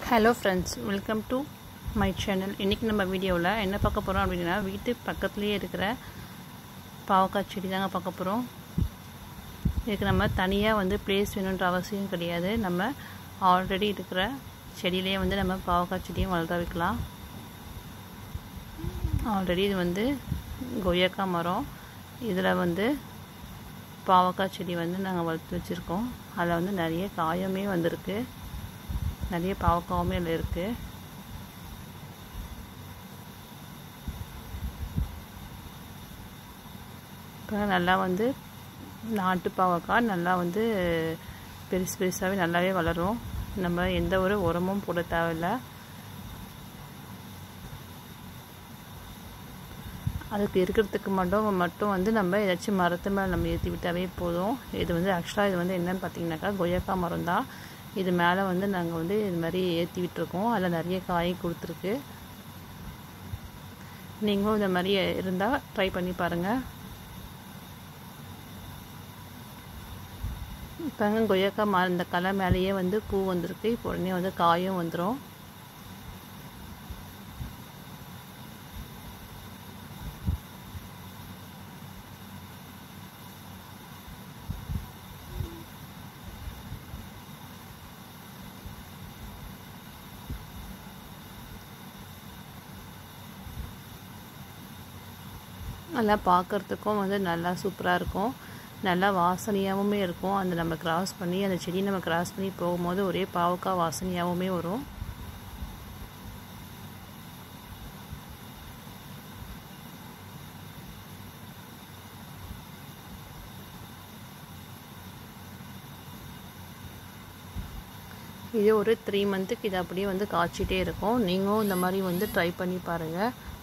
Hello friends, welcome to my channel. இன்றைக்கி நம்ம வீடியோவில் என்ன பார்க்க போகிறோம் அப்படின்னா, வீட்டு பக்கத்துலேயே இருக்கிற பாவக்காய் செடி தாங்க பார்க்க போகிறோம். இதுக்கு நம்ம தனியாக ப்ளேஸ் வேணுன்ற அவசியம் கிடையாது. நம்ம ஆல்ரெடி இருக்கிற செடியிலே நம்ம பாவக்காய் செடியும் வளர வைக்கலாம். ஆல்ரெடி இது கொய்யாக்காய் மரம். இதில் பாவக்காய் செடி நாங்கள் வளர்த்து வச்சுருக்கோம். அதில் நிறைய காயமே வந்திருக்கு, நிறைய பாவக்காவுமே அதில் இருக்குது. இப்போ நல்லா நாட்டு பாவக்காய் நல்லா பெருசு பெருசாகவே நல்லாவே வளரும். நம்ம எந்த ஒரு உரமும் போட தேவையில்லை. அதுக்கு இருக்கிறதுக்கு மட்டும் நம்ம ஏதாச்சும் மரத்து மேலே நம்ம ஏற்றி விட்டாவே போதும். இது ஆக்சுவலாக இது என்னன்னு பார்த்தீங்கன்னாக்கா கொய்யாக்காய் மரம் தான். இது மேலே நாங்கள் இது மாதிரி ஏற்றி விட்டுருக்கோம். அதில் நிறைய காய் கொடுத்துருக்கு. நீங்களும் இந்த மாதிரி இருந்தால் ட்ரை பண்ணி பாருங்கள். இப்போ கொய்யாக்காய் மரம் இந்த களை மேலேயே பூ வந்திருக்கு. இப்போ உடனே காயும் வந்துடும். நல்லா பார்க்குறதுக்கும் நல்லா சூப்பராக இருக்கும். நல்லா வாசனையாகவுமே இருக்கும். நம்ம கிராஸ் பண்ணி அந்த செடியை நம்ம கிராஸ் பண்ணி போகும்போது ஒரே பாவக்காய் வாசனையாகவுமே வரும். இது ஒரு 3 மந்த்துக்கு இது அப்படியே காய்ச்சிட்டே இருக்கும். நீங்களும் இந்த மாதிரி ட்ரை பண்ணி பாருங்கள்.